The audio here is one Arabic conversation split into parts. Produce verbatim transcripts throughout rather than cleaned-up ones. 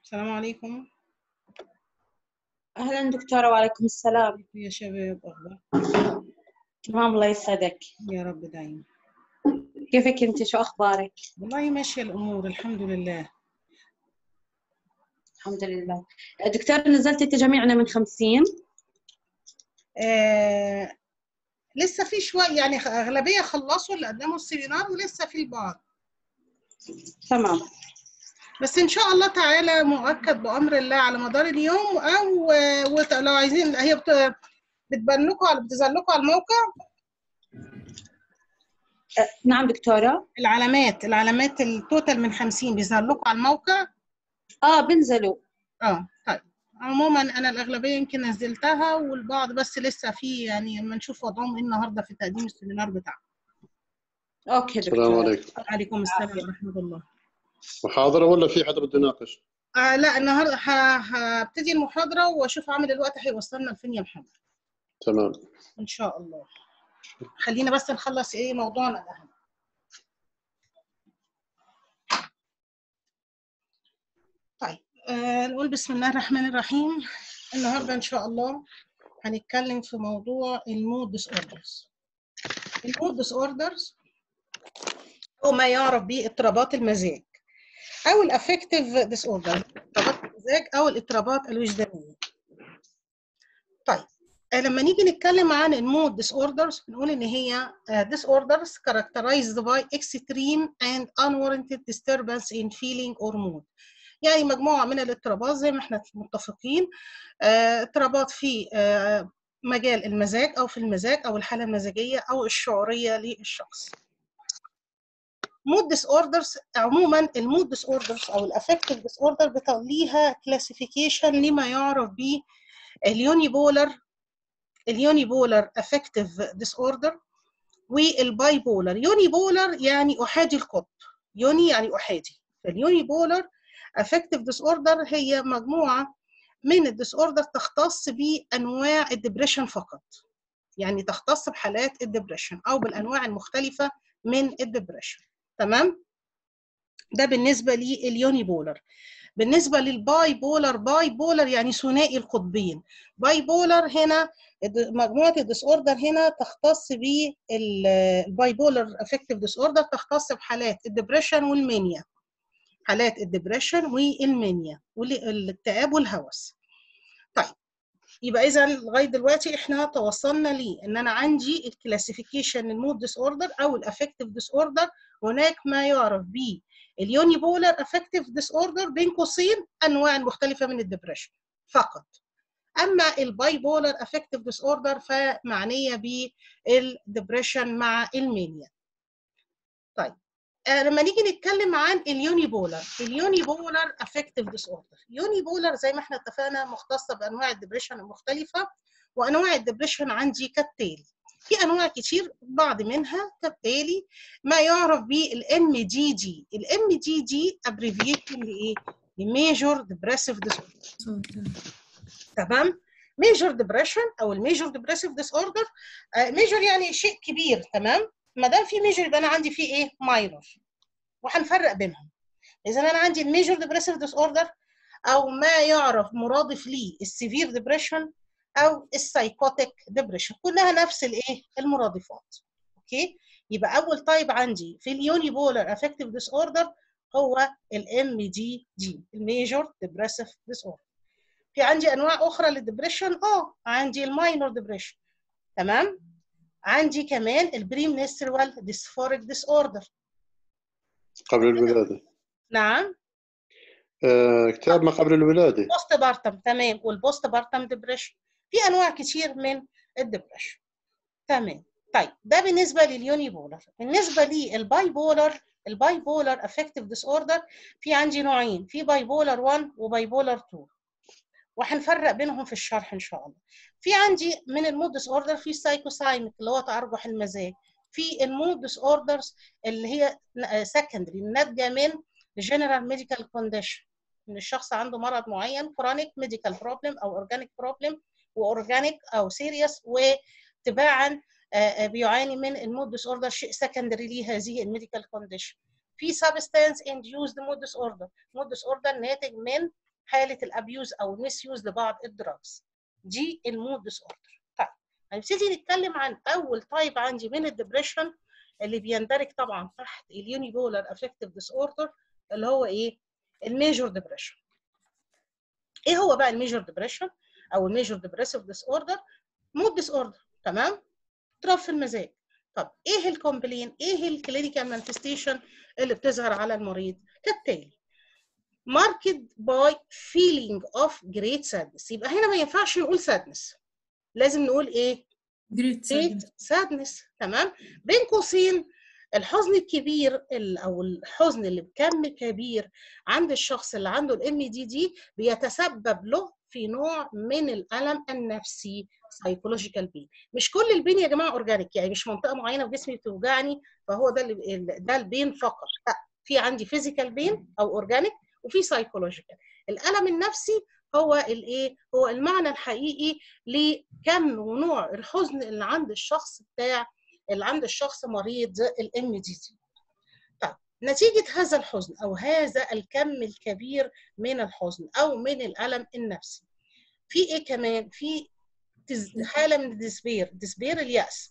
السلام عليكم. أهلا دكتورة. وعليكم السلام. يا شباب أخبار؟ تمام الله يسعدك. يا رب دايما. كيفك أنت؟ شو أخبارك؟ والله ماشية الأمور الحمد لله. الحمد لله. دكتورة نزلت تجاميعنا من خمسين؟ آه لسه في شوية يعني أغلبية خلصوا اللي قدموا السيمينار ولسه في البعض. تمام. بس إن شاء الله تعالى مؤكد بأمر الله على مدار اليوم، أو آه لو عايزين هي بت... بتبان لكم على بتظهر لكم على الموقع. أه نعم دكتورة. العلامات العلامات التوتال من خمسين بيظهر لكم على الموقع؟ آه بنزلوا. اه طيب. عموما انا الاغلبيه يمكن نزلتها والبعض بس لسه في، يعني لما نشوف وضعهم ايه النهارده في تقديم السيمينار بتاعهم. اوكي دكتورة. السلام عليكم. وعليكم السلام ورحمه الله. محاضرة ولا في حد بده يناقش؟ آه لا النهارده هبتدي المحاضره واشوف عامل الوقت هيوصلنا لفين يا محمد. تمام ان شاء الله. خلينا بس نخلص ايه موضوعنا الاهم. طيب آه نقول بسم الله الرحمن الرحيم. النهارده ان شاء الله هنتكلم في موضوع المود ديس اوردرز. المود ديس اوردرز هو ما يعرف به اضطرابات المزاج او الافكتيف ديس اوردر، اضطرابات المزاج او الاضطرابات الوجدانيه. طيب لما نيجي نتكلم عن المود ديس اوردرز بنقول ان هي ديس اوردرز characterized by extreme and unwarranted disturbance in feeling or mood. يعني مجموعه من الاضطرابات زي ما احنا متفقين، اضطرابات في مجال المزاج او في المزاج او الحاله المزاجيه او الشعوريه للشخص. مود ديس اوردرز عموما المود ديس اوردرز او الافكتيف ديس اوردر ليها كلاسيفيكيشن لما يعرف به اليونيبولر اليونيبولر افكتيف ديس اوردر والباي بولر. يونيبولر يعني احادي القطب، يوني يعني احادي. فاليونيبولر افكتيف ديس اوردر هي مجموعه من الديس اوردر تختص بانواع الدبريشن فقط، يعني تختص بحالات الدبريشن او بالانواع المختلفه من الدبريشن. تمام؟ ده بالنسبه لليوني بولر. بالنسبه للباي بولر، باي بولر يعني ثنائي القطبين. باي بولر هنا مجموعه الديس اوردر هنا تختص بالباي بولر افكتيف ديس اوردر تختص بحالات الدبريشن والمانيا، حالات الدبريشن والمانيا والاكتئاب والهوس. طيب يبقى اذا لغايه دلوقتي احنا توصلنا ليه ان انا عندي الكلاسيفيكيشن المود ديس اوردر او الافكتيف ديس اوردر. هناك ما يعرف به اليوني بولر افكتيف ديس اوردر بين قوسين انواع مختلفه من الدبريشن فقط. اما الباي بولر افكتيف ديس اوردر فمعنيه بالدبريشن مع المانيا. طيب آه لما نيجي نتكلم عن اليوني بولر، اليوني بولر افكتيف ديس اوردر، يوني بولر زي ما احنا اتفقنا مختصه بانواع الدبريشن المختلفه. وانواع الدبريشن عندي كالتالي، في انواع كتير بعض منها كالتالي. ما يعرف به الام دي دي، الام دي دي ابريفيشن لايه؟ لميجور ديبريسيف ديس اوردر. تمام؟ ميجور ديبريشن او الميجور ديبريسيف ديس اوردر، ميجور يعني شيء كبير. تمام؟ ما دام في ميجور يبقى انا عندي فيه ايه؟ ماينور، وهنفرق بينهم. اذا انا عندي الميجور ديبريسيف ديس اوردر او ما يعرف مرادف ليه السيفير ديبريشن او السايكوتيك ديبريشن، كلها نفس الايه؟ المرادفات. اوكي؟ يبقى اول تايب عندي في اليوني بولر افكتيف ديس اوردر هو الام دي دي، الميجور ديبريسيف ديس اوردر. في عندي انواع اخرى للديبريشن، اه عندي الماينور ديبريشن. تمام؟ عندي كمان البريمنسترال ديسفوريك ديس اوردر قبل الولادة. نعم. آه، كتاب ما قبل الولادة. بوست بارتم. تمام. والبوست بارتم ديبريشن. في انواع كتير من الديبريشن. تمام. طيب ده بالنسبه لليوني بولر. بالنسبه للباي بولر، الباي بولر افكتيف ديس اوردر في عندي نوعين، في باي بولر واحد وباي بولر اتنين، وهنفرق بينهم في الشرح ان شاء الله. في عندي من المود ديس اوردر في سايكوسايميك اللي هو تارجح المزاج، في المود ديس اوردرز اللي هي سكندري ناتجه من جنرال ميديكال كونديشن، ان الشخص عنده مرض معين كرونيك ميديكال بروبلم او اورجانيك بروبلم، واورجانيك او سيريس، وتباعا بيعاني من المود ديس اوردر شيء سكندري لهذه الميديكال كونديشن. في سبستانس انديوزد مود ديس اوردر، مود ديس اوردر ناتج من حاله الابيوز او الميس يوز لبعض الدراجز. دي المود ديس اوردر. طيب هنبتدي نتكلم عن اول تايب عندي من الدبريشن اللي بيندرج طبعا تحت اليونيبولار افكتيف ديس اوردر اللي هو ايه؟ الميجور ديبريشن. ايه هو بقى الميجور ديبريشن او الميجور ديبريسيف ديس اوردر؟ مود ديس اوردر، تمام؟ اضطراب في المزاج. طب ايه الكومبلين؟ ايه الكلينيكال مانيفستيشن اللي بتظهر على المريض؟ كالتالي: marked by feeling of great sadness. يبقى هنا ما ينفعش نقول sadness، لازم نقول ايه؟ great great sadness. sadness. تمام؟ بين قوسين الحزن الكبير او الحزن اللي بكم كبير عند الشخص اللي عنده الام دي دي بيتسبب له في نوع من الالم النفسي، سايكولوجيكال بين. مش كل البين يا جماعه اورجانيك، يعني مش منطقه معينه في جسمي بتوجعني فهو ده اللي ده البين فقط، لا، في عندي فيزيكال بين او اورجانيك وفي سايكولوجيكال. الالم النفسي هو الايه؟ هو المعنى الحقيقي لكم ونوع الحزن اللي عند الشخص بتاع اللي عند الشخص مريض الام دي دي. طيب نتيجه هذا الحزن او هذا الكم الكبير من الحزن او من الالم النفسي، في ايه كمان؟ في حاله من الديسبير، ديسبير اليأس،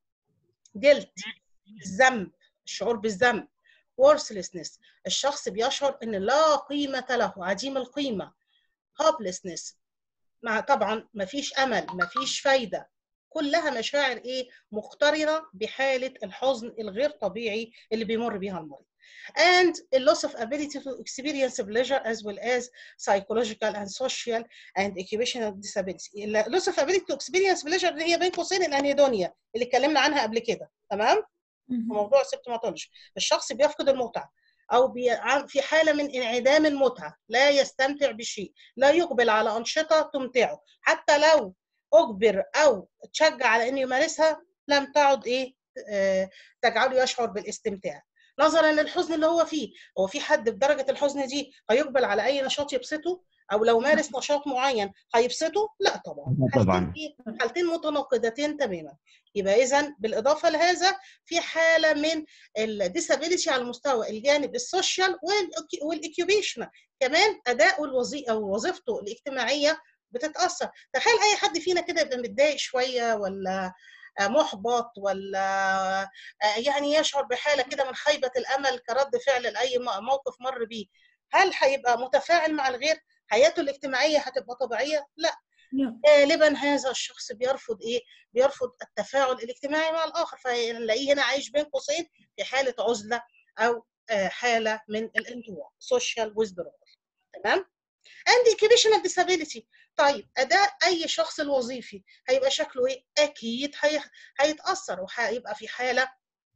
جلد، الذنب، الشعور بالذنب، worthlessness، الشخص بيشعر ان لا قيمه له، عديم القيمه، hopelessness، مع طبعا مفيش امل، مفيش فايده، كلها مشاعر ايه؟ مقترنه بحاله الحزن الغير طبيعي اللي بيمر بيها المريض. and a loss of ability to experience pleasure as well as psychological and social and occupational disability. loss of ability to experience pleasure اللي هي بين قوسين الانهيدونيا اللي اتكلمنا عنها قبل كده، تمام؟ في موضوع السيمبتوماتولوجي، الشخص بيفقد المتعه او بي... في حاله من انعدام المتعه، لا يستمتع بشيء، لا يقبل على انشطه تمتعه، حتى لو اجبر او تشجع على انه يمارسها لم تعد ايه؟ آه... تجعله يشعر بالاستمتاع نظرا للحزن اللي هو فيه. هو في حد بدرجه الحزن دي هيقبل على اي نشاط يبسطه؟ او لو مارس نشاط معين هيبسطه؟ لا طبعا. طبعا حالتين حالتين متناقضتين تماما. يبقى اذا بالاضافه لهذا في حاله من الديسابيليتي على مستوى الجانب السوشيال والاكيوبيشنال، كمان اداؤه الوظيفي او وظيفته الاجتماعيه بتتاثر. تخيل اي حد فينا كده يبقى متضايق شويه ولا محبط ولا يعني يشعر بحاله كده من خيبه الامل كرد فعل لاي موقف مر بيه، هل هيبقى متفاعل مع الغير؟ حياته الاجتماعيه هتبقى طبيعيه؟ لا. غالبا هذا الشخص بيرفض ايه؟ بيرفض التفاعل الاجتماعي مع الاخر، فنلاقيه هنا عايش بين قوسين في حاله عزله او حاله من الانطواء، social withdrawal. تمام؟ and occupational disability. طيب اداء اي شخص الوظيفي هيبقى شكله ايه؟ اكيد هيتاثر وهيبقى في حاله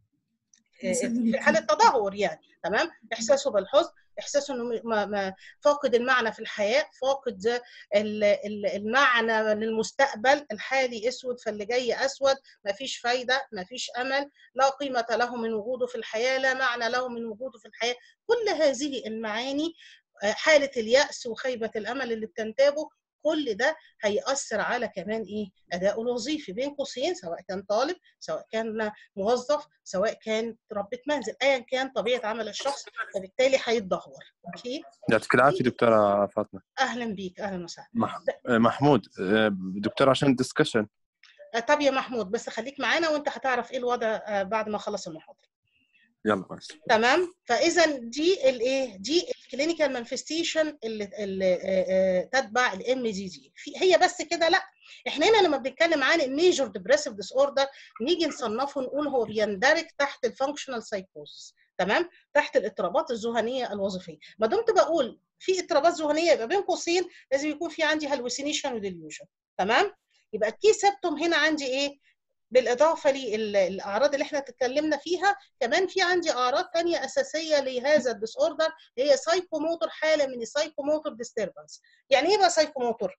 في حاله تدهور يعني، تمام؟ احساسه بالحزن، احساسه انه فاقد المعنى في الحياه، فاقد المعنى للمستقبل، الحالي اسود فاللي جاي اسود، مفيش فايده، مفيش امل، لا قيمه له من وجوده في الحياه، لا معنى له من وجوده في الحياه. كل هذه المعاني، حاله اليأس وخيبه الامل اللي بتنتابه، كل ده هيأثر على كمان ايه؟ اداؤه الوظيفي بين قوسين، سواء كان طالب، سواء كان موظف، سواء كان ربة منزل، ايا كان طبيعه عمل الشخص، فبالتالي هيتدهور. اوكي؟ يعطيك العافيه دكتوره فاطمه. اهلا بيك، اهلا وسهلا. مح... محمود دكتور عشان الدسكشن. طب يا محمود بس خليك معانا وانت هتعرف ايه الوضع بعد ما اخلص المحاضره. يلا بس. تمام؟ فاذا دي الايه؟ دي الكلينيكال مانفستيشن اللي, اللي تتبع الام دي دي. هي بس كده؟ لا، احنا هنا لما بنتكلم عن الميجور ديبريسيف ديس اوردر نيجي نصنفه نقول هو بيندرج تحت الفانكشنال سايكوزس، تمام؟ تحت الاضطرابات الذهنيه الوظيفيه. ما دمت بقول في اضطرابات ذهنيه يبقى بين قوسين لازم يكون في عندي هالوسينيشن وديليوجن، تمام؟ يبقى الكي سيبتوم هنا عندي ايه؟ بالاضافه للاعراض اللي احنا اتكلمنا فيها، كمان في عندي اعراض ثانيه اساسيه لهذا الديس اوردر هي سايكوموتور، حاله من السايكوموتور ديستربنس. يعني ايه بقى سايكوموتور؟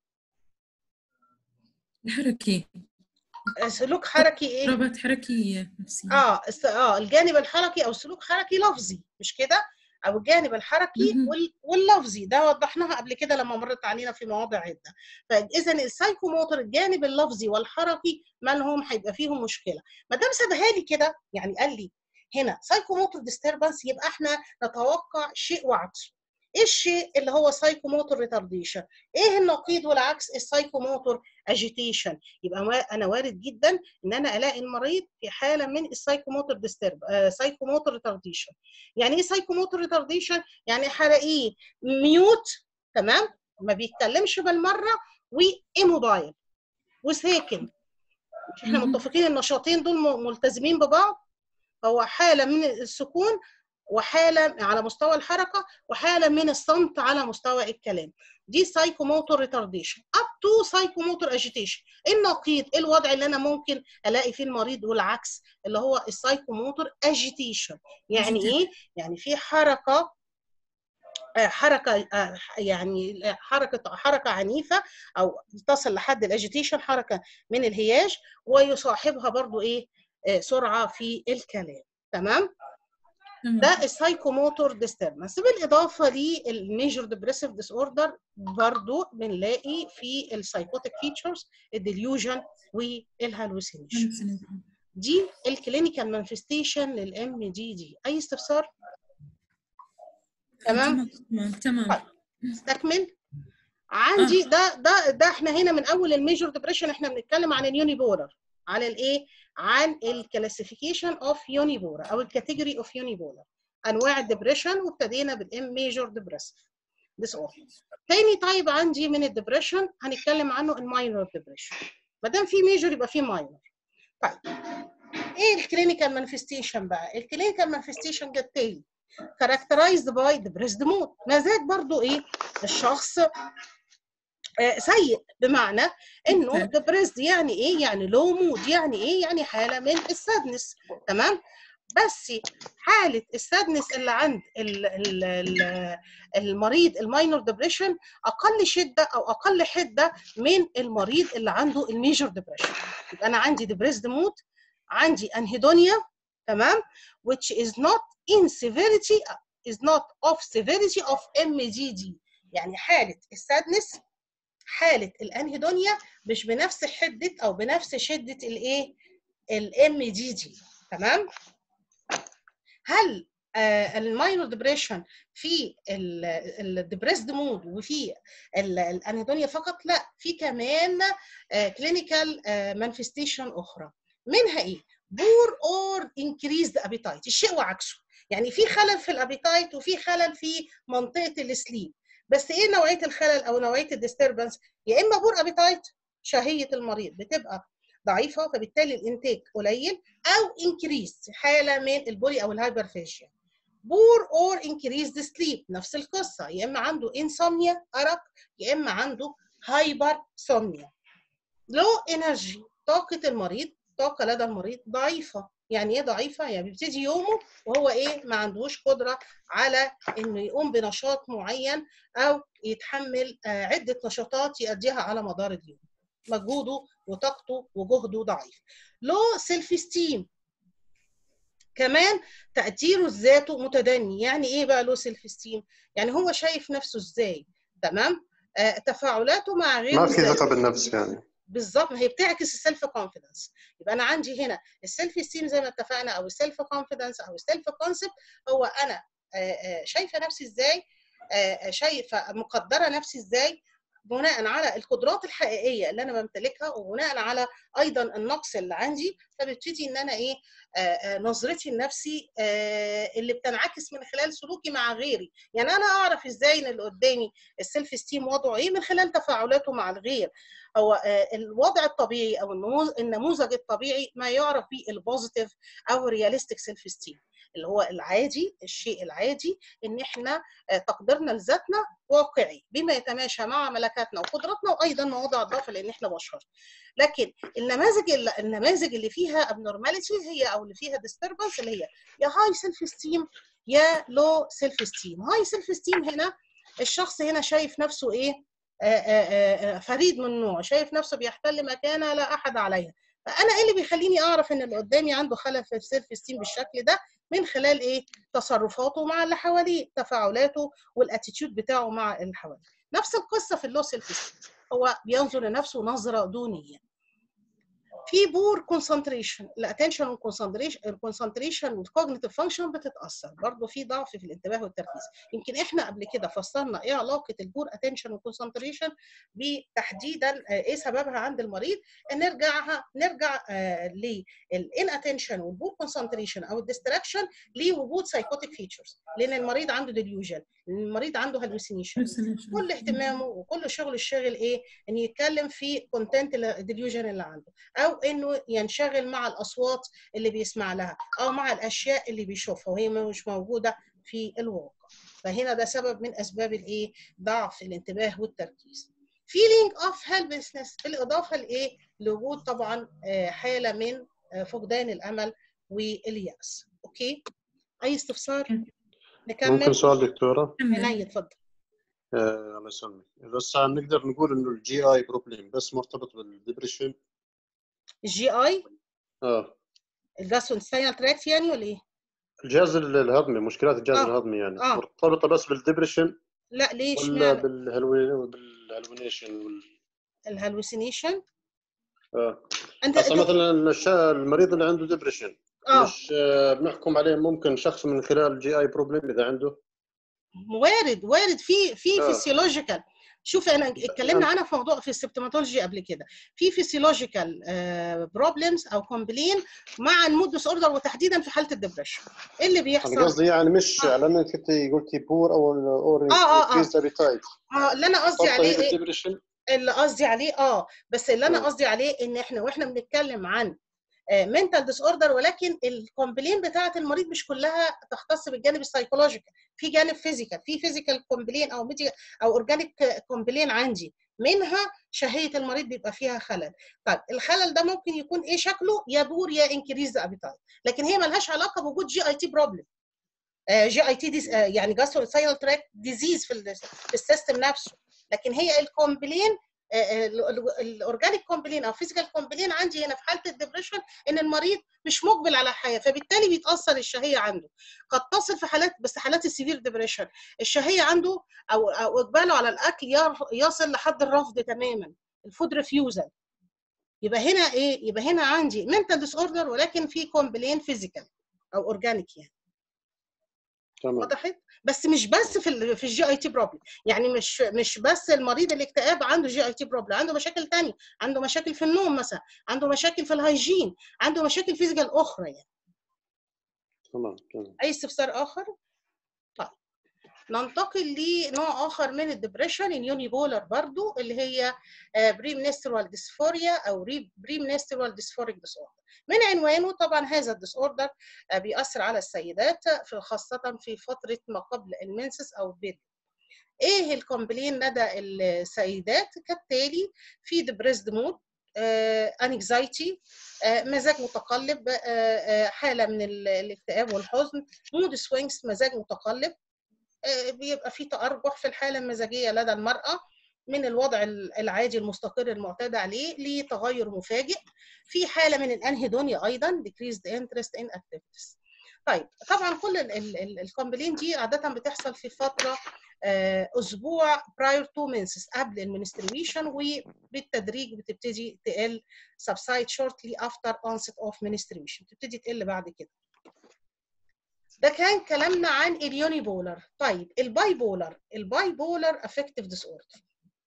الحركي، سلوك حركي ايه؟ اضطرابات حركيه نفسيه. اه اه الجانب الحركي او سلوك حركي لفظي، مش كده؟ او الجانب الحركي واللفظي، ده وضحناها قبل كده لما مرت علينا في مواضع عده. فاذا السايكوموتور الجانب اللفظي والحركي مالهم؟ هيبقى فيهم مشكله. ما دام سابها لي كده يعني قال لي هنا سايكوموتور ديستربنس، يبقى احنا نتوقع شيء وعكسه. ايه الشيء اللي هو سايكوموتور ريتارديشن؟ ايه النقيض والعكس؟ السايكوموتور اجيتيشن. يبقى انا وارد جدا ان انا الاقي المريض في حاله من السايكوموتور ديسترب سايكوموتور ريتارديشن. يعني ايه سايكوموتور ريتارديشن؟ يعني هلاقيه ميوت، تمام، ما بيتكلمش بالمره، وايموبايل وساكن. مش احنا متفقين النشاطين دول ملتزمين ببعض؟ هو حاله من السكون وحاله على مستوى الحركه وحاله من الصمت على مستوى الكلام. دي سايكوموتور ريتارديشن اب تو سايكوموتور اجيتيشن. النقيض، ايه الوضع اللي انا ممكن الاقي فيه المريض والعكس؟ اللي هو السايكوموتور اجيتيشن. يعني ايه؟ يعني في حركه حركه يعني حركه حركه عنيفه او تصل لحد الاجيتيشن، حركه من الهياج، ويصاحبها برضو ايه؟ سرعه في الكلام. تمام؟ ده السايكوموتور ديستربنس. بالاضافه للميجور ديبريسيف ديس اوردر برضو بنلاقي في السايكوتيك فيتشرز الديليوجن والهالوسينيشن. دي الكلينيكال مانفستيشن للام دي دي. اي استفسار؟ تمام تمام تمام. طيب استكمل. عندي ده ده ده احنا هنا من اول الميجور ديبريشن احنا بنتكلم عن اليوني بولر، عن الايه؟ عن الكلاسيفيكيشن اوف يوني بولر او الكاتيجوري اوف يوني بولر، انواع الدبريشن، وابتدينا بالام ميجور ديبريسيف ديس اوردر. تاني تايب عندي من الدبريشن هنتكلم عنه الماينور ديبريشن. ما دام في ميجور يبقى في ماينور. طيب ايه الكلينيكال مانفستيشن بقى؟ الكلينيكال مانفستيشن جت characterized by depressed mood. ما زال برضو ايه؟ الشخص آه سيء، بمعنى انه depressed يعني ايه؟ يعني low mood. يعني ايه؟ يعني حاله من السادنس. تمام؟ بس حاله السادنس اللي عند ال ال ال المريض الماينور ديبريشن اقل شده او اقل حده من المريض اللي عنده الميجور ديبريشن. يبقى انا عندي depressed mood، عندي انهيدونيا، تمام، which is not in severity is not of severity of ام دي دي. يعني حاله السادنس، حاله الانهيدونيا مش بنفس حده او بنفس شده الايه؟ الام دي دي. تمام؟ هل آه الماينور ديبريشن في الديبريسد مود وفي الانهيدونيا فقط؟ لا، في كمان كلينيكال مانفستيشن اخرى. منها ايه؟ بور اور انكريزد ابيتايت، الشيء وعكسه. يعني في خلل في الابيتايت وفي خلل في منطقه السليب. بس ايه نوعيه الخلل او نوعيه الديستربنس؟ يا اما بور ابيتايت، شهيه المريض بتبقى ضعيفه فبالتالي الانتاج قليل، او انكريز، حاله من البولي او الهايبرفيجيا. بور اور انكريزد سليب، نفس القصه، يا اما عنده انسومنيا ارق، يا اما عنده هايبر سومنيا. لو انرجي، طاقه المريض، طاقه لدى المريض ضعيفه. يعني ايه ضعيفه؟ يعني بيبتدي يومه وهو ايه؟ ما عندوش قدره على انه يقوم بنشاط معين او يتحمل عده نشاطات يؤديها على مدار اليوم. مجهوده وطاقته وجهده ضعيف. لو سيلف استيم، كمان تقديره الذاته متدني. يعني ايه بقى لو سيلف استيم؟ يعني هو شايف نفسه ازاي؟ تمام؟ آه تفاعلاته مع غيره ما في ثقه بالنفس يعني. بالظبط، ما هي بتعكس السيلف كونفيدنس. يبقى انا عندي هنا السيلف استيم زي ما اتفقنا، او السيلف كونفيدنس او السيلف كونسبت، هو انا آه آه شايفه نفسي ازاي؟ آه شايفه مقدره نفسي ازاي؟ بناء على القدرات الحقيقيه اللي انا بمتلكها، وبناء على ايضا النقص اللي عندي، فببتدي ان انا ايه؟ آه آه نظرتي لنفسي آه اللي بتنعكس من خلال سلوكي مع غيري. يعني انا اعرف ازاي ان اللي قدامي السيلف استيم وضعه ايه؟ من خلال تفاعلاته مع الغير. هو آه الوضع الطبيعي او النموذج الطبيعي ما يعرف به البوزيتيف او رياليستيك سيلف استيم، اللي هو العادي، الشيء العادي ان احنا آه تقديرنا لذاتنا واقعي بما يتماشى مع ملكاتنا وقدراتنا، وايضا مواضع الضعف لان احنا بشر. لكن النماذج اللي النماذج اللي فيها ابنورماليتي هي او اللي فيها ديستربنس اللي هي يا هاي سيلف استيم يا لو سيلف استيم. هاي سيلف استيم هنا الشخص هنا شايف نفسه ايه؟ آآ آآ فريد من نوعه، شايف نفسه بيحتل مكانه لا احد عليها. فانا ايه اللي بيخليني اعرف ان اللي قدامي عنده خلل في السيلف استيم بالشكل ده؟ من خلال ايه؟ تصرفاته مع اللي حواليه، تفاعلاته والاتيتيود بتاعه مع اللي حواليه. نفس القصه في اللو سيلف استيم، هو بينظر لنفسه نظره دونيه. في بور كونسنتريشن، الاتنشن والكونسنتريشن الكونسنتريشن والكوجنيتيف فانكشن بتتاثر، برضه في ضعف في الانتباه والتركيز. يمكن احنا قبل كده فصلنا ايه علاقه البور اتنشن والكونسنتريشن بتحديدا ايه سببها عند المريض. نرجعها نرجع آه للان اتنشن والبور كونسنتريشن او الديستراكشن لوجود سايكوتيك فيتشرز، لان المريض عنده ديليوجن، المريض عنده هلوسينيشن، كل اهتمامه وكل شغل الشاغل ايه؟ ان يتكلم في كونتنت الديليوجن اللي عنده، او انه ينشغل مع الاصوات اللي بيسمع لها او مع الاشياء اللي بيشوفها وهي مش موجوده في الواقع. فهنا ده سبب من اسباب الايه؟ ضعف الانتباه والتركيز. feeling of helplessness بالاضافه لايه؟ لوجود طبعا حاله من فقدان الامل واليأس. اوكي؟ اي استفسار؟ نكمل. ممكن سؤال دكتوره؟ عينيا اتفضل. آه الله يسلمك. بس نقدر نقول انه الجي اي بروبلم بس مرتبط بالدبريشن؟ الجي اي اه الجاستروانتستينال تراكت يعني ولا ايه؟ الجهاز الهضمي، مشكلات الجهاز آه. الهضمي يعني آه. مرتبطه بس بالدبريشن لا ليش؟ ولا معنى بالهلو بالهلونيشن وال... الهلوسينيشن؟ اه انت هسه انت مثلا الشا... المريض اللي عنده ديبريشن اه مش آه، بنحكم عليه ممكن شخص من خلال جي اي بروبلم اذا عنده؟ وارد وارد في في آه. فيسيولوجيكال. شوف انا اتكلمنا يعني عنها في موضوع في السيمبتوماتولوجي قبل كده، في فيسيولوجيكال بروبلمز او كومبلين مع المود ديس اوردر وتحديدا في حاله الدبريشن. ايه اللي بيحصل؟ انا قصدي يعني مش آه. لانك انت قلتي بور او اور اه اه اه انكريز ابيتايت اه اللي انا قصدي عليه ايه؟ بالدبريشن؟ اللي قصدي عليه اه بس اللي انا آه. قصدي عليه ان احنا واحنا بنتكلم عن منتال ديس اوردر، ولكن الكومبلين بتاعه المريض مش كلها تختص بالجانب السايكولوجيكال، في جانب فيزيكال، في فيزيكال كومبلين او ميديا او اورجانيك كومبلين عندي، منها شهيه المريض بيبقى فيها خلل. طيب الخلل ده ممكن يكون ايه شكله؟ يا بور يا انكريز ابيتايت، لكن هي ملهاش علاقه بوجود جي اي تي بروبلم. جي اي تي دي يعني جاستروانتستينال تراكت ديزيز في السيستم نفسه، لكن هي الكومبلين الاورجانيك كومبلين او فيزيكال كومبلين عندي هنا في حاله الدبريشن ان المريض مش مقبل على الحياه، فبالتالي بيتاثر الشهيه عنده. قد تصل في حالات بس حالات السيفير ديبريشن الشهيه عنده او او اقباله على الاكل يصل لحد الرفض تماما، الفود ريفيوزل. يبقى هنا ايه؟ يبقى هنا عندي منتال ديس اوردر ولكن في كومبلين فيزيكال او اورجانيك يعني. تمام. وضحت؟ بس مش بس في ال في الجي اي تي بروبلم، يعني مش مش بس المريض الاكتئاب عنده جي اي تي بروبلم، عنده مشاكل ثانيه، عنده مشاكل في النوم مثلا، عنده مشاكل في الهيجين، عنده مشاكل فيزيكال اخرى يعني. تمام تمام. اي استفسار اخر؟ طيب ننتقل لنوع اخر من الدبريشن اليوني بولر برضو اللي هي بري منسترال ديسفوريا او بري منسترال ديسفوريك ديس اوردر. من عنوانه طبعا هذا الديس اوردر بيأثر على السيدات في خاصه في فتره ما قبل المنسس او البيريود. ايه الكومبلين لدى السيدات؟ كالتالي: في ديبريسد مود، انكزايتي، مزاج متقلب، آه حاله من الاكتئاب والحزن، مود سوينجز، مزاج متقلب، بيبقى في تأرجح في الحالة المزاجية لدى المرأة من الوضع العادي المستقر المعتاد عليه لتغير مفاجئ، في حالة من الأنهيدونيا أيضا decreased interest in activities. طيب طبعا كل الكومبلين دي عادة بتحصل في فترة أسبوع prior to menses قبل المنستريشن، وبالتدريج بتبتدي تقل subside shortly after onset of menstruation، تبتدي تقل بعد كده. ده كان كلامنا عن اليوني بولر. طيب الباي بولر، الباي بولر افكتيف ديس اوردر.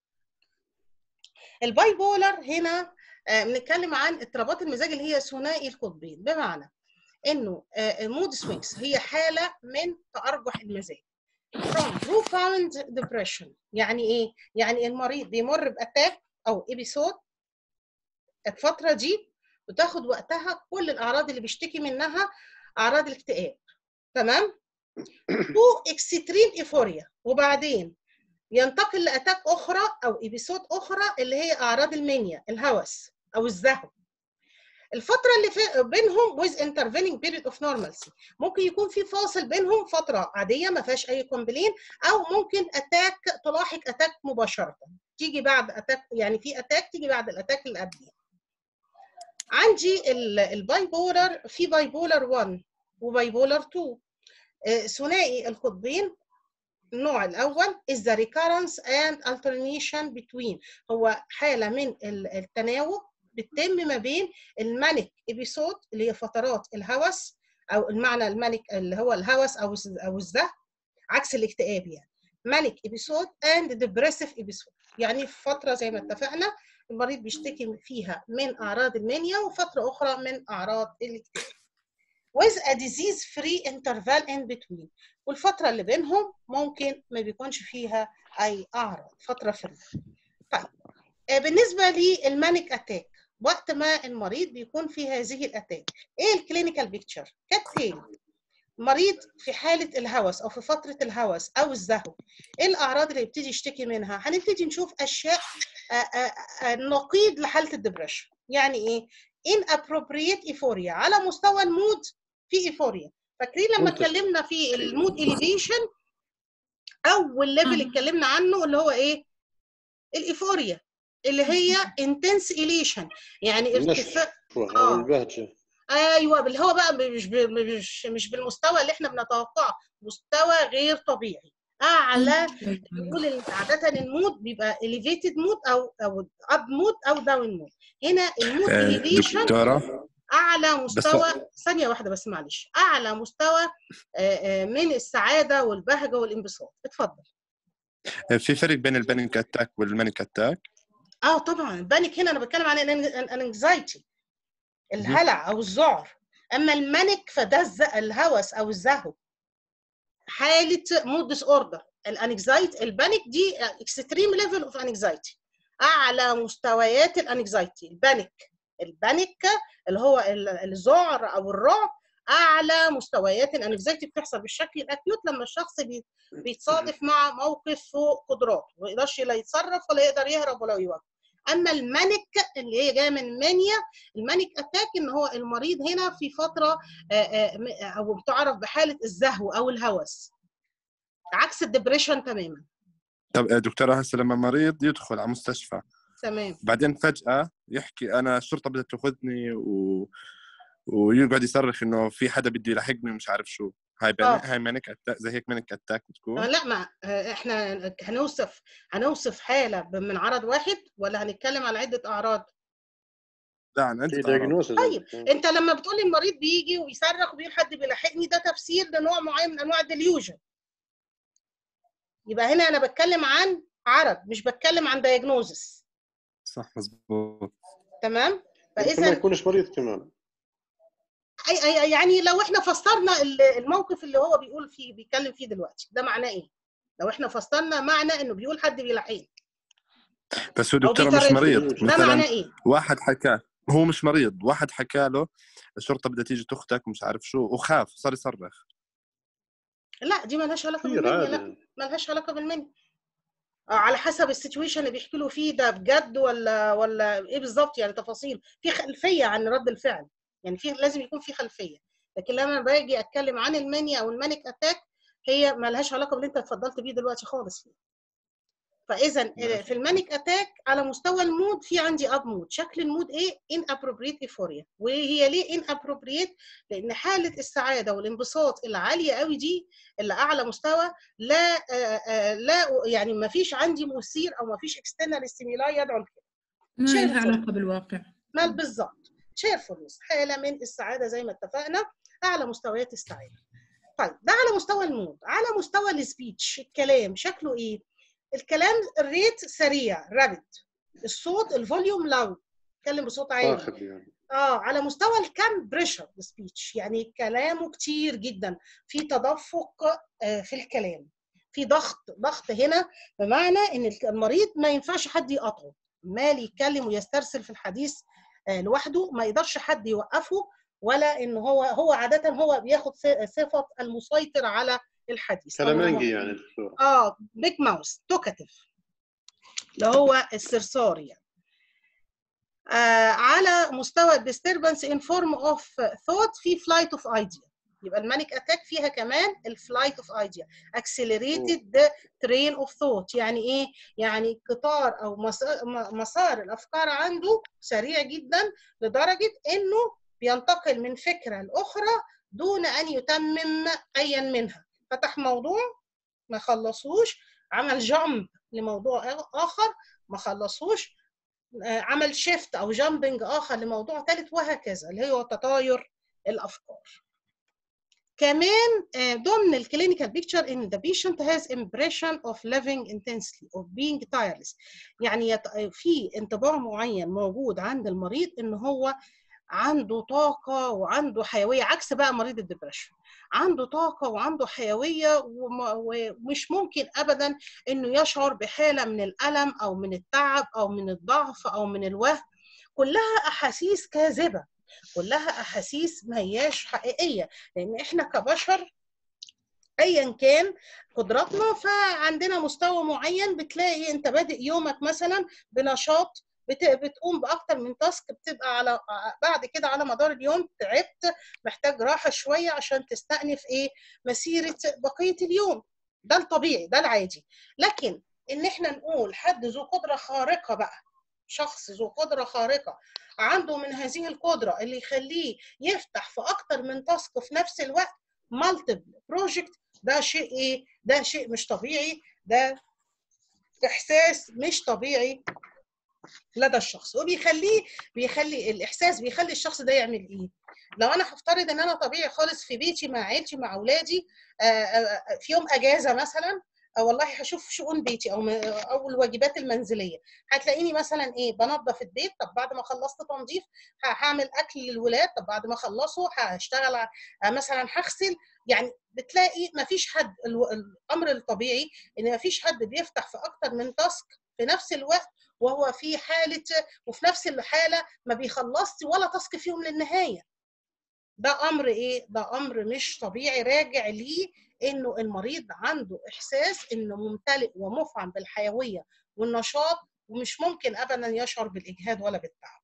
الباي بولر هنا بنتكلم عن اضطرابات المزاج اللي هي ثنائي القطبين، بمعنى انه المود سوينجز هي حاله من تأرجح المزاج from profound depression. يعني ايه؟ يعني المريض بيمر باتاك او ابيسود، الفتره دي بتاخد وقتها، كل الاعراض اللي بيشتكي منها اعراض الاكتئاب، تمام؟ تو اكستريم ايفوريا، وبعدين ينتقل لاتاك اخرى او ابيسود اخرى اللي هي اعراض المانيا، الهوس او الزهو. الفتره اللي في بينهم with intervening period of normalcy، ممكن يكون في فاصل بينهم فتره عاديه ما فيهاش اي كومبلين، او ممكن اتاك تلاحق اتاك مباشره، تيجي بعد اتاك، يعني في اتاك تيجي بعد الاتاك اللي قبليه. عندي الباي بولر، في باي بولر واحد وباي بولر اتنين، ثنائي القطبين. النوع الأول is the recurrence and alternation between، هو حالة من التناوب بتتم ما بين المانيك ابيسود اللي هي فترات الهوس، او المعنى المانيك اللي هو الهوس او او الزهق، عكس الاكتئاب يعني. مانيك ابيسود اند ديبريسيف ابيسود، يعني في فتره زي ما اتفقنا المريض بيشتكي فيها من اعراض المانيا، وفتره اخرى من اعراض الاكتئاب. with a disease free interval in between، والفتره اللي بينهم ممكن ما بيكونش فيها اي اعراض، فتره فري. طيب بالنسبه للمانيك اتاك، وقت ما المريض بيكون في هذه الاتاك، ايه الكلينيكال بيكتشر؟ كالتالي: مريض في حاله الهوس او في فتره الهوس او الزهو، ايه الاعراض اللي يبتدي يشتكي منها؟ هنبتدي نشوف اشياء نقيض لحاله الدبريشن. يعني ايه؟ inappropriate euphoria، على مستوى المود في ايفوريا. فاكرين لما اتكلمنا في المود اليفيشن، اول ليفل اتكلمنا عنه اللي هو ايه؟ الايفوريا، اللي هي intense elation، يعني ارتفاع اه البهجه. ايوه، اللي هو بقى مش مش مش بالمستوى اللي احنا بنتوقعه، مستوى غير طبيعي اعلى. بيقول عاده المود بيبقى elevated مود او او up مود او داون مود. هنا المود elevation دكتورة اعلى مستوى. ثانيه واحده بس معلش، اعلى مستوى من السعاده والبهجه والانبساط. اتفضل. في فرق بين البانيك اتاك والمانيك اتاك؟ اه طبعا. البانيك هنا انا بتكلم عن الانكزايتي، الهلع او الذعر. اما المانيك فده الهوس او الزهو، حاله مود ديس اوردر. الانكزايتي البانيك دي اكستريم ليفل اوف انكزايتي، اعلى مستويات الانكزايتي. البانيك البانيك اللي هو الذعر او الرعب، اعلى مستويات الانكزايتي بتحصل بالشكل الاكيوت لما الشخص بيتصادف مع موقف فوق قدراته، ما يقدرش لا يتصرف ولا يقدر يهرب ولا يواجه. اما المانيك اللي هي جايه من مانيا، المانيك اتاك ان هو المريض هنا في فتره او بتعرف بحاله الزهو او الهوس، عكس الدبريشن تماما. طب دكتورة، هسه لما مريض يدخل على مستشفى تمام، بعدين فجأة يحكي أنا الشرطة بدها تاخذني و... ويقعد يصرخ إنه في حدا بده يلحقني ومش عارف شو، هاي بني... آه. هاي مانيك أتاك، زي هيك مانيك أتاك بتكون؟ آه لا، ما احنا هنوصف هنوصف حالة من عرض واحد ولا هنتكلم على عدة أعراض؟ لا، عن عدة في أعراض. طيب انت لما بتقولي المريض بيجي ويصرخ وبيقول حد بيلحقني، ده تفسير لنوع معين من انواع الديليوجن. يبقى هنا انا بتكلم عن عرض، مش بتكلم عن دايجنوزس. صح، مظبوط. تمام. فاذا ما يكونش مريض كمان. اي اي يعني لو احنا فسرنا الموقف اللي هو بيقول فيه بيتكلم فيه دلوقتي، ده معناه ايه؟ لو احنا فسرنا معنى انه بيقول حد بيلحقني، بس هو دكتور مش مريض، ده مثلا معناه ايه؟ واحد حكى، هو مش مريض، واحد حكى له الشرطه بدها تيجي تاخذك ومش عارف شو، وخاف صار يصرخ. لا دي مالهاش علاقه بالمنيا، لا مالهاش علاقه بالمنيا. على حسب السيتويشن اللي بيحكي له فيه، ده بجد ولا ولا ايه بالظبط، يعني تفاصيل في خلفيه عن رد الفعل، يعني في لازم يكون في خلفيه. لكن لما باجي اتكلم عن المانيا او المانيك اتاك، هي مالهاش علاقه باللي انت اتفضلت بيه دلوقتي خالص. فاذا في المانيك اتاك على مستوى المود في عندي اب مود. شكل المود ايه؟ inappropriate euphoria. وهي ليه inappropriate؟ لان حاله السعاده والانبساط العاليه قوي دي، اللي اعلى مستوى، لا لا يعني ما فيش عندي مثير او ما فيش external stimuli يدعو لكده. ما لها علاقه بالواقع. ما بالظبط. cheerfulness، حاله من السعاده زي ما اتفقنا، اعلى مستويات السعاده. طيب ده على مستوى المود. على مستوى السبيتش، الكلام شكله ايه؟ الكلام الريت سريع رابد، الصوت الفوليوم لاود، اتكلم بصوت عالي. يعني. اه على مستوى الكام بريشر سبيتش، يعني كلامه كتير جدا، في تدفق آه في الكلام، في ضغط ضغط هنا، بمعنى ان المريض ما ينفعش حد يقاطعه، مال يتكلم ويسترسل في الحديث آه لوحده، ما يقدرش حد يوقفه، ولا ان هو هو عاده هو بياخد صفه المسيطر على الحديث. كلامنجي يعني دكتور. اه بيج ماوس توكاتيف، اللي هو الصرصار يعني. آه على مستوى disturbance in form of thought في flight of idea. يبقى المانيك اتاك فيها كمان الفلايت اوف ايديا، accelerated train of thought. يعني ايه؟ يعني قطار او مسار الافكار عنده سريع جدا، لدرجه انه بينتقل من فكره لاخرى دون ان يتمم ايا منها. فتح موضوع ما خلصوش، عمل جامب لموضوع اخر ما خلصوش، عمل شيفت او جامبنج اخر لموضوع ثالث، وهكذا، اللي هو تطاير الافكار. كمان ضمن الكلينيكال بيكتشر ان the patient has impression of living intensely of being tireless، يعني في انطباع معين موجود عند المريض ان هو عنده طاقه وعنده حيويه، عكس بقى مريض الدبريشن، عنده طاقه وعنده حيويه ومش ممكن ابدا انه يشعر بحاله من الالم او من التعب او من الضعف او من الوهم. كلها احاسيس كاذبه، كلها احاسيس ما هياش حقيقيه، لان احنا كبشر ايا كان قدراتنا فعندنا مستوى معين. بتلاقي انت بادئ يومك مثلا بنشاط، بتقوم باكتر من تاسك، بتبقى على بعد كده على مدار اليوم تعبت، محتاج راحه شويه عشان تستأنف ايه مسيره بقيه اليوم. ده الطبيعي، ده العادي. لكن ان احنا نقول حد ذو قدره خارقه بقى، شخص ذو قدره خارقه عنده من هذه القدره اللي يخليه يفتح في اكتر من تاسك في نفس الوقت، مالتيبل بروجكت، ده شيء ايه؟ ده شيء مش طبيعي، ده احساس مش طبيعي لدى الشخص، وبيخليه بيخلي الاحساس بيخلي الشخص ده يعمل ايه؟ لو انا هفترض ان انا طبيعي خالص في بيتي مع عيلتي مع اولادي، في يوم اجازه مثلا، والله هشوف شؤون بيتي او او الواجبات المنزليه، هتلاقيني مثلا ايه بنظف البيت. طب بعد ما خلصت تنظيف هعمل اكل للولاد، طب بعد ما اخلصه هشتغل مثلا هغسل. يعني بتلاقي ما فيش حد، الامر الطبيعي ان ما فيش حد بيفتح في اكتر من تاسك في نفس الوقت وهو في حاله، وفي نفس الحاله ما بيخلصش ولا تاسك فيهم للنهايه. ده امر ايه؟ ده امر مش طبيعي، راجع ليه انه المريض عنده احساس انه ممتلئ ومفعم بالحيويه والنشاط، ومش ممكن ابدا يشعر بالاجهاد ولا بالتعب.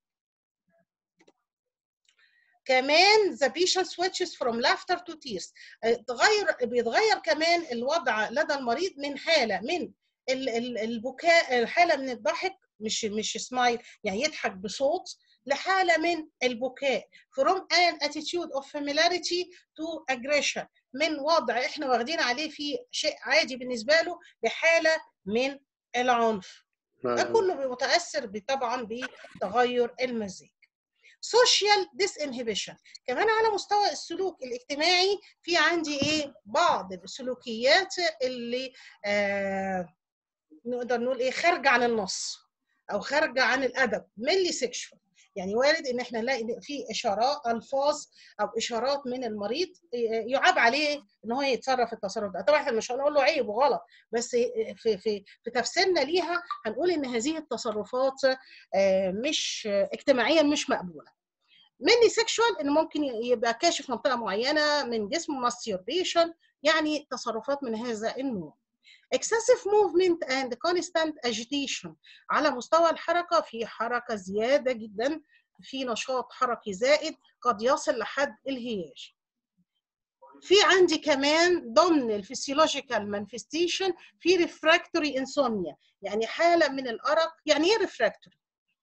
كمان the patient switches from laughter to tears، تغير بيتغير كمان الوضع لدى المريض من حاله من البكاء، حاله من الضحك، مش مش سمايل يعني يضحك بصوت، لحاله من البكاء from an attitude of familiarity to aggression، من وضع احنا واخدين عليه فيه شيء عادي بالنسبه له لحاله من العنف. ده كله متاثر طبعا بتغير المزاج. social disinhibition، كمان على مستوى السلوك الاجتماعي في عندي ايه بعض السلوكيات اللي آه نقدر نقول ايه خارجه عن النص او خارجه عن الادب، mainly sexual. يعني وارد ان احنا نلاقي في اشارات الفاظ او اشارات من المريض يعاب عليه ان هو يتصرف التصرف ده. طبعا احنا مش هنقول له عيب وغلط، بس في في في تفسيرنا ليها هنقول ان هذه التصرفات مش اجتماعيا مش مقبوله. mainly sexual ان ممكن يبقى كاشف منطقه معينه من جسمه، masturbation، يعني تصرفات من هذا النوع. excessive movement and constant agitation، على مستوى الحركة في حركة زيادة جدا، في نشاط حركي زائد قد يصل لحد الهياج. في عندي كمان ضمن الفسيولوجيكال مانفستيشن في refractory insomnia، يعني حالة من الأرق. يعني ايه refractory؟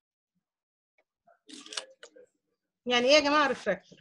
يعني ايه يا جماعة refractory؟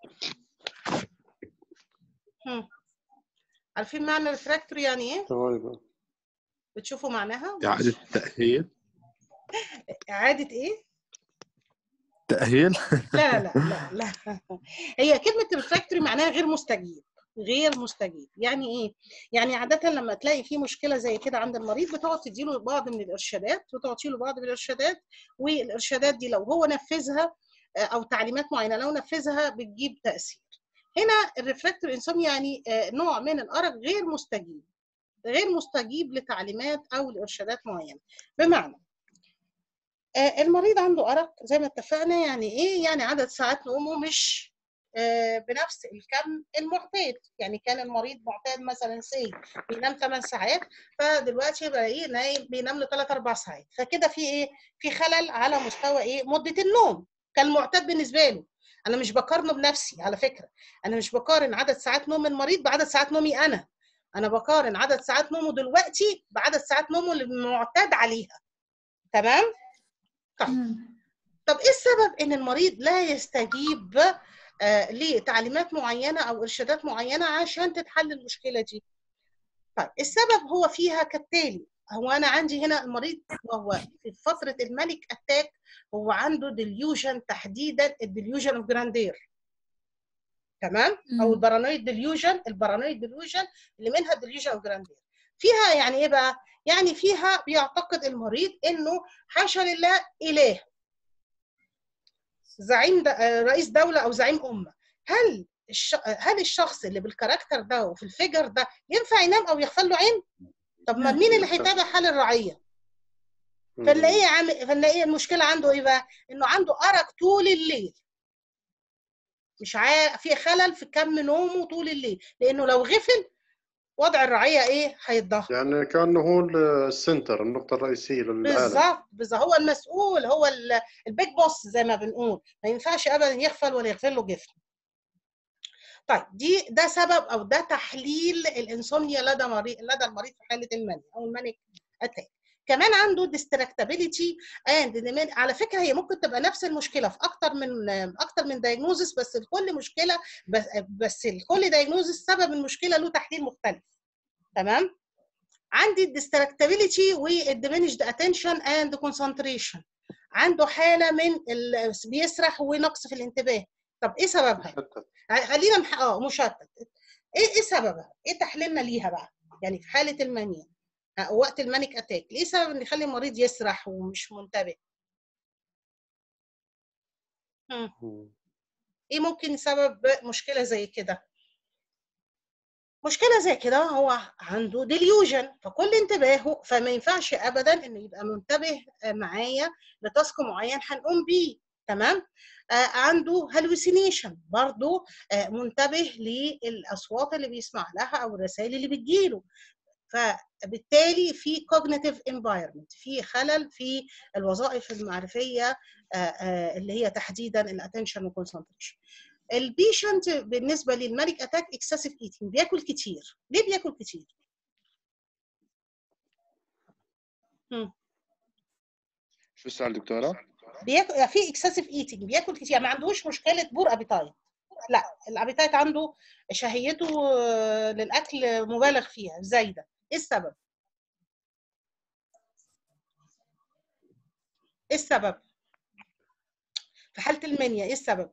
هم. عارفين معنى refractory يعني ايه؟ بتشوفوا معناها؟ إعادة تأهيل. إعادة إيه؟ تأهيل؟ لا لا لا لا هي كلمة ريفراكتوري معناها غير مستجيب، غير مستجيب. يعني إيه؟ يعني عادة لما تلاقي في مشكلة زي كده عند المريض بتقعد تديله بعض من الإرشادات، وتعطي له بعض من الإرشادات، والإرشادات دي لو هو نفذها أو تعليمات معينة لو نفذها بتجيب تأثير. هنا الريفراكتوري انسومنيا يعني نوع من الأرق غير مستجيب، غير مستجيب لتعليمات أو لإرشادات معينة. بمعنى المريض عنده أرق زي ما اتفقنا، يعني إيه؟ يعني عدد ساعات نومه مش بنفس الكم المعتاد. يعني كان المريض معتاد مثلا سي بينام ثمان ساعات، فدلوقتي بلاقيه نايم بينام له ثلاث أربع ساعات، فكده في إيه؟ في خلل على مستوى إيه؟ مدة النوم كان معتاد بالنسبة له. أنا مش بقارنه بنفسي على فكرة، أنا مش بقارن عدد ساعات نوم المريض بعدد ساعات نومي أنا، أنا بقارن عدد ساعات نومه دلوقتي بعدد ساعات نومه اللي معتاد عليها. تمام؟ طيب طب ايه السبب ان المريض لا يستجيب آه لتعليمات معينه او ارشادات معينه عشان تتحل المشكله دي؟ طيب السبب هو فيها كالتالي: هو انا عندي هنا المريض وهو في فتره المانيك اتاك هو عنده ديليوجن، تحديدا الديليوجن اوف جراندير، تمام، او البارانويد ديليوجن، البارانويد ديليوجن اللي منها ديليوجن اوف جراندير. فيها يعني ايه بقى؟ يعني فيها بيعتقد المريض انه حاشا لله اله، زعيم رئيس دوله او زعيم امه. هل الش... هل الشخص اللي بالكاركتر ده وفي الفيجر ده ينفع ينام او يغفل له عين؟ طب ما مين اللي هيتابع حال الرعيه؟ فنلاقيه عامل فنلاقيه المشكله عنده ايه بقى؟ انه عنده ارق طول الليل، مش عارف، في خلل في كم نومه طول الليل، لانه لو غفل وضع الرعيه ايه؟ هيتدهور. يعني كانه هو السنتر، النقطه الرئيسيه للعالم. بالظبط بالظبط، هو المسؤول، هو البيج بوس زي ما بنقول، ما ينفعش ابدا يغفل ولا يغفل له جفن. طيب دي ده سبب او ده تحليل الانسومنيا لدى مريض لدى المريض في حاله المانيا او المانيك اتاك. كمان عنده ديستراكتابيليتي اند، على فكره هي ممكن تبقى نفس المشكله في اكتر من اكتر من دايجنوزس، بس لكل مشكله بس, بس لكل دايجنوزس سبب المشكله له تحليل مختلف، تمام. عندي الديستراكتابيليتي والديمينشد اتنشن اند كونسنتريشن، عنده حاله من بيسرح ونقص في الانتباه. طب ايه سببها؟ خلينا مح... اه مشتت. ايه ايه سببها؟ ايه تحليلنا ليها بقى؟ يعني في حاله المانيا وقت المانيك اتاك، ايه سبب ان يخلي المريض يسرح ومش منتبه؟ هم. ايه ممكن سبب مشكله زي كده؟ مشكله زي كده هو عنده ديليوجن، فكل انتباهه، فما ينفعش ابدا انه يبقى منتبه معايا لتاسك معين هنقوم بيه، تمام. آه عنده هلوسينيشن برضه، آه منتبه للاصوات اللي بيسمع لها او الرسائل اللي بتجيله، فبالتالي في cognitive environment، في خلل في الوظائف المعرفيه آه آه اللي هي تحديدا الاتنشن والكونسنتريشن. البيشنت بالنسبه للمانيك اتاك اكسسيف ايتنج، بياكل كتير. ليه بياكل كتير؟ هم. شو السؤال دكتوره؟ بياكل في اكسسيف ايتنج، بياكل كتير، ما عندوش مشكله بور ابيتايت، لا الابيتايت عنده شهيته للاكل مبالغ فيها زايده. ايه السبب؟ ايه السبب؟ في حاله المنيا ايه السبب؟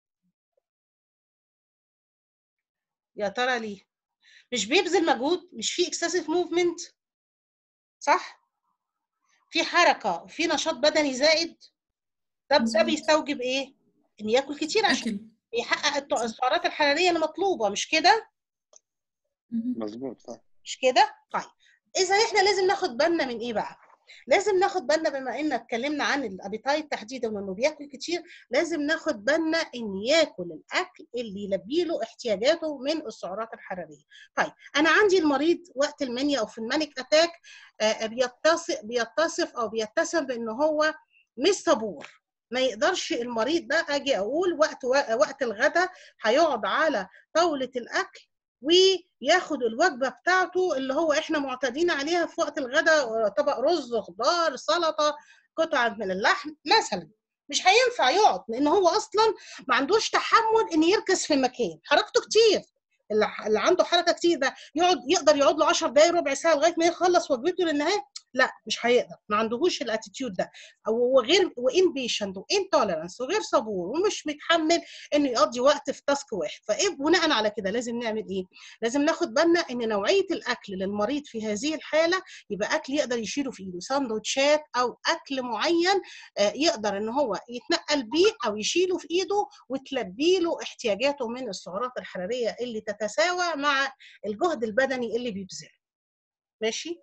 يا ترى ليه؟ مش بيبذل مجهود، مش في اكسسيف موفمنت، صح؟ في حركه وفي نشاط بدني زائد، ده ده بيستوجب ايه؟ ان ياكل كتير عشان يحقق السعرات الحراريه المطلوبه، مش كده؟ مظبوط صح. مش كده؟ طيب اذا احنا لازم ناخد بالنا من ايه بقى؟ لازم ناخد بالنا، بما ان اتكلمنا عن الابيتايت تحديدا وانه بياكل كتير، لازم ناخد بالنا ان ياكل الاكل اللي يلبي له احتياجاته من السعرات الحراريه. طيب انا عندي المريض وقت المانيا او في المانيك اتاك بيتصف بيتصف او بيتسم بان هو مش صبور، ما يقدرش المريض ده اجي اقول وقت وقت الغداء هيقعد على طاوله الاكل وياخد الوجبه بتاعته اللي هو احنا معتادين عليها في وقت الغداء، طبق رز، خضار، سلطه، قطعه من اللحم مثلا، مش هينفع يقعد، لان هو اصلا ما عندوش تحمل ان يركز في مكان، حركته كتير، اللي عنده حركه كتير ده يقعد يقدر يقعد له عشر دقايق ربع ساعه لغايه ما يخلص وجبته للنهايه؟ لا مش هيقدر، ما عندهوش الاتيتيود ده، او غير وان بيشنت وان توليرانس وغير صبور ومش متحمل انه يقضي وقت في تاسك واحد. فايه بناء على كده لازم نعمل ايه؟ لازم ناخد بالنا ان نوعيه الاكل للمريض في هذه الحاله يبقى اكل يقدر يشيله في ايده، ساندوتشات او اكل معين يقدر ان هو يتنقل بيه او يشيله في ايده وتلبي له احتياجاته من السعرات الحراريه اللي تتساوى مع الجهد البدني اللي بيبذله. ماشي؟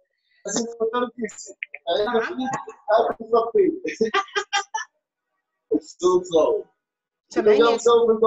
سامعني؟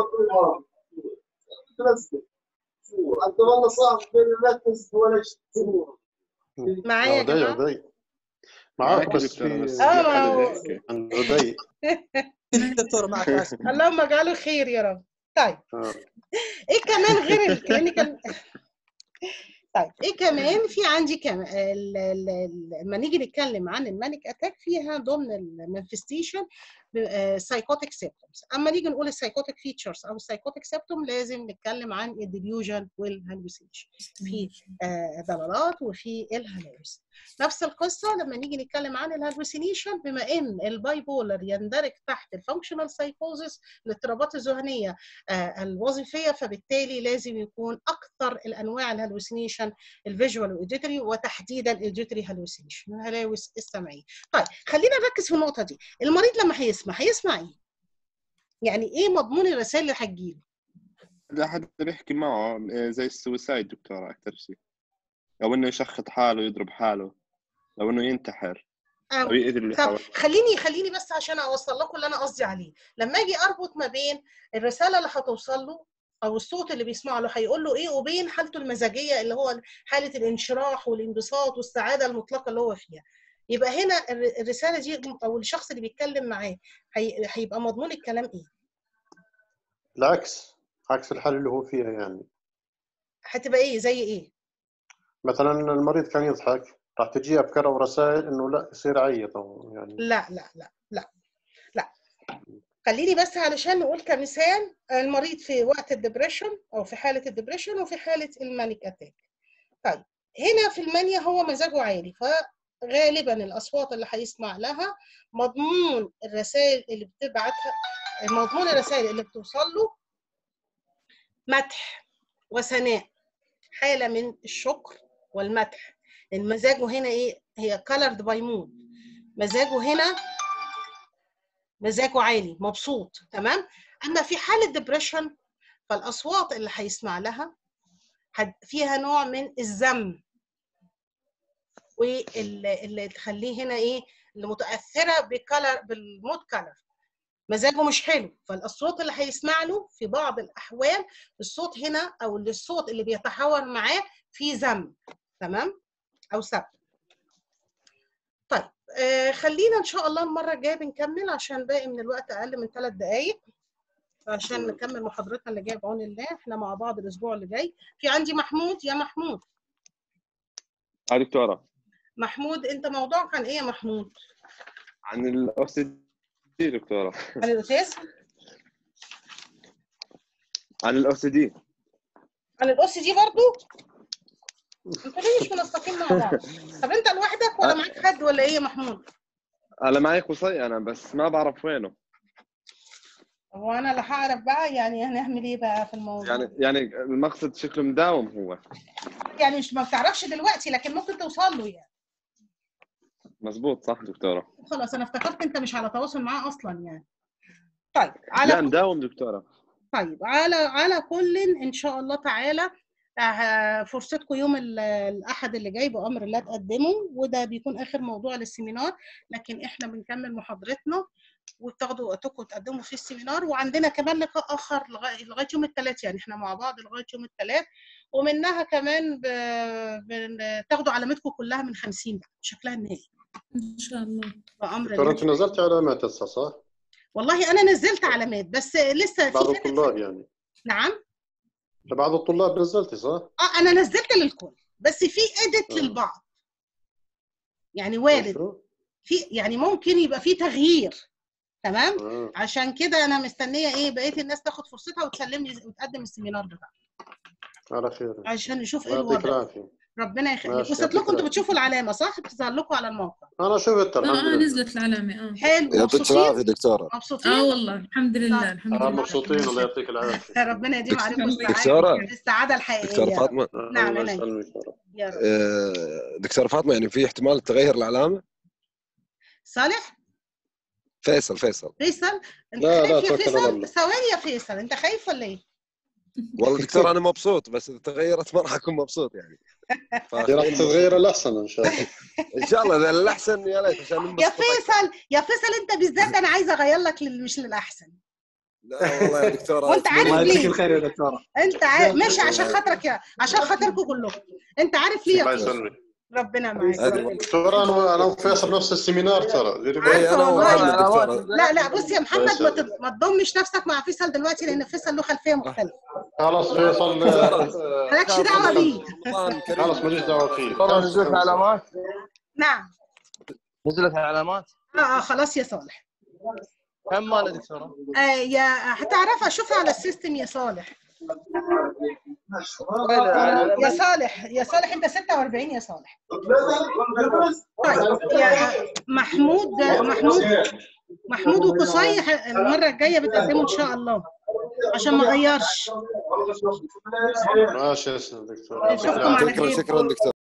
انت والله صعب بين النفس ولا شهور معايا يا جماعه؟ معاك بس في اه عنده ضيق. الدكتور معك. اللهم اجعله خير يا رب. طيب ايه كمان غير الكلينيكال؟ طيب ايه كمان في عندي كمان لما نيجي نتكلم عن المانيك اتاك فيها ضمن المانفستيشن سايكوتيك سيمبتومز. اما نيجي نقول السايكوتيك فيتشرز او السايكوتيك سيمبتوم لازم نتكلم عن الديليوجن والهلوسينيشن، في ضلالات وفي الهلاوس. نفس القصه لما نيجي نتكلم عن الهلوسينيشن، بما ان الباي بولر يندرج تحت الفانكشنال سايكوزس الاضطرابات الذهنيه آه الوظيفيه، فبالتالي لازم يكون اكثر الانواع الهلوسينيشن الفيجوال والاوديتري، وتحديدا الاوديتري هلوسينيشن الهلاوس السمعيه. طيب خلينا نركز في النقطه دي. المريض لما هيسمع هيسمع ايه؟ يعني ايه مضمون الرسائل اللي هتجيله؟ لا حد بيحكي معه زي السويسايد دكتورة أكثر شيء، أو إنه يشخط حاله يضرب حاله، أو إنه ينتحر أو يأذي اللي طب حواليه. خليني خليني بس عشان اوصل لكم اللي انا قصدي عليه. لما اجي اربط ما بين الرساله اللي هتوصل له او الصوت اللي بيسمع له هيقول له ايه، وبين حالته المزاجيه اللي هو حاله الانشراح والانبساط والسعاده المطلقه اللي هو فيها، يبقى هنا الرساله دي او الشخص اللي بيتكلم معاه هيبقى مضمون الكلام ايه؟ العكس، عكس الحالة اللي هو فيها. يعني هتبقى ايه؟ زي ايه؟ مثلا المريض كان يضحك، راح تجي افكار او رسائل انه لا يصير عيط يعني. لا لا لا لا لا خليني بس علشان نقول كمثال، المريض في وقت الدبريشن او في حاله الدبريشن وفي حاله المانيك اتاك. طيب هنا في المانيا هو مزاجه عالي، فغالبا الاصوات اللي هيسمع لها مضمون الرسائل اللي بتبعتها، مضمون الرسائل اللي بتوصل له مدح وثناء، حاله من الشكر والمدح. لان مزاجه هنا ايه؟ هي colored by mood، مزاجه هنا مزاجه عالي مبسوط. تمام. اما في حاله ديبريشن فالاصوات اللي هيسمع لها فيها نوع من الذم، واللي تخليه هنا ايه؟ اللي متاثره بكلر بالمود كلر، مزاجه مش حلو. فالاصوات اللي هيسمع له في بعض الاحوال الصوت هنا او الصوت اللي بيتحاور معاه فيه ذم، تمام، او سب. طيب آه خلينا ان شاء الله المره الجايه بنكمل عشان باقي من الوقت اقل من ثلاث دقائق عشان نكمل محاضرتنا اللي جايه بعون الله. احنا مع بعض الاسبوع اللي جاي. في عندي محمود. يا محمود. اه دكتورة. محمود انت موضوعك عن ايه يا محمود؟ عن الاو سي دي دكتورة. عن الاوتيزم؟ عن الاو سي دي. عن الاو سي دي برضه؟ انتوا ليه مش منسقين مع بعض؟ طب انت لوحدك ولا معاك حد ولا ايه يا محمود؟ انا معي قصي انا بس ما بعرف وينه. هو انا اللي هعرف بقى يعني هنعمل ايه بقى في الموضوع؟ يعني يعني المقصد شكله مداوم هو. يعني مش ما بتعرفش دلوقتي لكن ممكن توصل له يعني. مظبوط صح دكتورة. خلاص انا افتكرت انت مش على تواصل معاه اصلا يعني. طيب على لا مداوم دكتورة. طيب على على كل ان شاء الله تعالى فرصتكم يوم الاحد اللي جاي بامر الله تقدموا، وده بيكون اخر موضوع للسيمينار، لكن احنا بنكمل محاضرتنا وتاخدوا وقتكم وتقدموا في السيمينار. وعندنا كمان لقاء اخر لغايه لغايه يوم الثلاث، يعني احنا مع بعض لغايه يوم الثلاث، ومنها كمان بتاخدوا علامتكم كلها من خمسين بقى شكلها النهائي ان شاء الله بامر دكتور الله. انت نزلت علامات هسه صح؟ والله انا نزلت علامات بس لسه في بعض الطلاب يعني. نعم لبعض الطلاب نزلتي صح؟ اه انا نزلت للكل بس في اديت آه. للبعض يعني وارد شو؟ في يعني ممكن يبقى في تغيير. تمام. آه. عشان كده انا مستنيه ايه بقيه الناس تاخد فرصتها وتسلمني وتقدم السيمينار بتاعها على خير عشان نشوف ايه الله يعطيك الوضع. العافيه. ربنا يخليك. ماشي، وصلت يعطيك لكم انتوا العافية. بتشوفوا العلامه صح؟ بتظهر لكم على الموقع. انا شفت الحمد اه اه لله. نزلت العلامة اه حلو. يعطيك مبسوطين؟ العافيه دكتوره. مبسوطين؟ اه والله الحمد لله الحمد آه لله. مبسوطين الله يعطيك العافيه. ربنا يديم عليكم الله السعاده دكتورة السعاده دكتورة الحقيقيه. فاطمه نعم الله انا يسلمك يا رب. يا رب. آه، دكتورة فاطمه يعني في احتمال تغير العلامه؟ صالح؟ فيصل فيصل فيصل انت لا لا خايف يا توكل على فيصل؟ الله. ثواني يا فيصل انت خايف ولا ايه؟ والله دكتور انا مبسوط بس اذا تغيرت ما راح اكون مبسوط يعني. دي راح تتغير الاحسن ان شاء الله. ان شاء الله الاحسن يا ليت عشان يا ننبسط أكثر. فيصل يا فيصل انت بالذات انا عايزه اغير لك لل- مش للاحسن. لا والله يا دكتوره وانت عارف الله يجزيك ليه؟ الخير يا دكتوره. انت عارف ماشي عشان خاطرك يا عشان خاطركم كلكم. انت عارف ليه الله يا فيصل؟ يسلمك. ربنا معاك. هذه دكتور انا انا وفيصل نفس السيمينار ترى. ديري بالك. اي انا والله. ومحمد دكتوره. لا لا بص يا محمد ما تض- ما تضمش نفسك مع فيصل دلوقتي لان فيصل له خلفيه مختلفه. خلاص فيصل آه، مالكش دعوه بيه. رمضان كريم. خلاص ماليش دعوه فيه. دكتوره نزلت علامات؟ نعم. نزلت علامات؟ اه اه خلاص يا صالح. كم ماله دكتوره؟ آه يا هتعرفها شوفها على السيستم يا صالح. يا صالح يا صالح انت ستة وأربعين يا صالح. طيب يا محمود محمود محمود وقصي المره الجايه بتقدموا ان شاء الله عشان ما اغيرش. ماشي يا دكتور. نشوفكم على شكرا خير. شكرا دكتور.